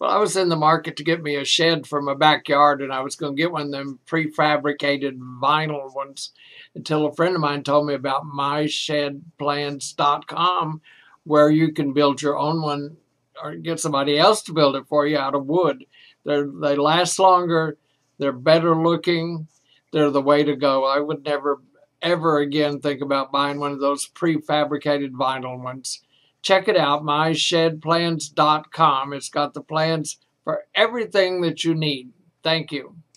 Well, I was in the market to get me a shed for my backyard, and I was going to get one of them prefabricated vinyl ones until a friend of mine told me about myshedplans.com, where you can build your own one or get somebody else to build it for you out of wood. They last longer. They're better looking. They're the way to go. I would never, ever again think about buying one of those prefabricated vinyl ones. Check it out, myshedplans.com. It's got the plans for everything that you need. Thank you.